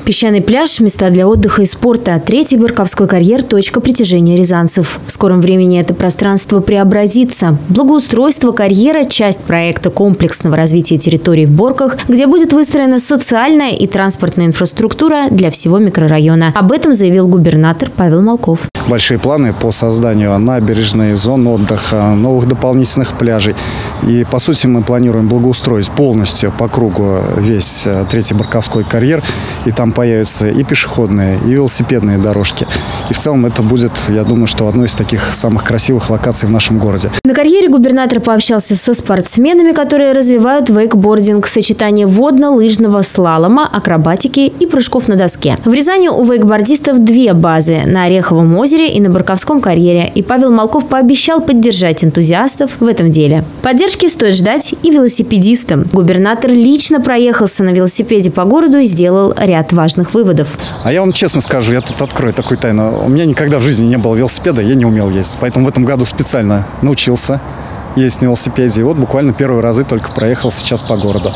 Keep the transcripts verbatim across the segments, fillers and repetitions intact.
Песчаный пляж – места для отдыха и спорта. Третий Барковской карьер – точка притяжения рязанцев. В скором времени это пространство преобразится. Благоустройство карьера – часть проекта комплексного развития территорий в Борках, где будет выстроена социальная и транспортная инфраструктура для всего микрорайона. Об этом заявил губернатор Павел Молков. Большие планы по созданию набережной, зон отдыха, новых дополнительных пляжей. И, по сути, мы планируем благоустроить полностью по кругу весь Третий Барковской карьер. И там появятся и пешеходные, и велосипедные дорожки. И в целом это будет, я думаю, что одной из таких самых красивых локаций в нашем городе. На карьере губернатор пообщался со спортсменами, которые развивают вейкбординг, сочетание водно-лыжного слалома, акробатики и прыжков на доске. В Рязани у вейкбордистов две базы – на Ореховом озере и на Барковском карьере. И Павел Молков пообещал поддержать энтузиастов в этом деле. Поддержки стоит ждать и велосипедистам. Губернатор лично проехался на велосипеде по городу и сделал ряд важных выводов. А я вам честно скажу, я тут открою такую тайну. У меня никогда в жизни не было велосипеда, я не умел ездить. Поэтому в этом году специально научился ездить на велосипеде. И вот буквально первые разы только проехал сейчас по городу.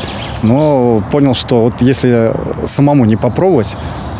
Но понял, что вот если самому не попробовать,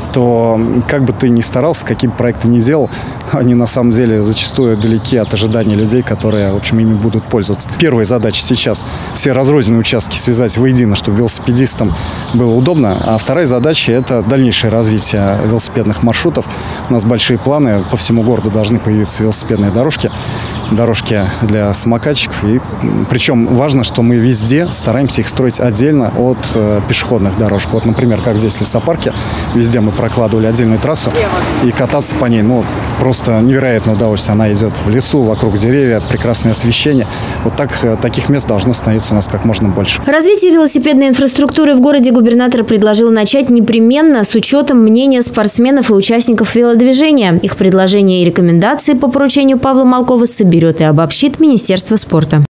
то как бы ты ни старался, какие бы проекты ни делал, они на самом деле зачастую далеки от ожиданий людей, которые, в общем, ими будут пользоваться. Первая задача сейчас – все разрозненные участки связать воедино, чтобы велосипедистам было удобно. А вторая задача – это дальнейшее развитие велосипедных маршрутов. У нас большие планы, по всему городу должны появиться велосипедные дорожки, дорожки для самокатчиков. И, причем важно, что мы везде стараемся их строить отдельно от э, пешеходных дорожек. Вот, например, как здесь в лесопарке, везде мы прокладывали отдельную трассу, и кататься по ней, ну, просто невероятное удовольствие. Она идет в лесу, вокруг деревья, прекрасное освещение. Вот так, таких мест должно становиться у нас как можно больше. Развитие велосипедной инфраструктуры в городе губернатор предложил начать непременно с учетом мнения спортсменов и участников велодвижения. Их предложения и рекомендации по поручению Павла Молкова соберет и обобщит Министерство спорта.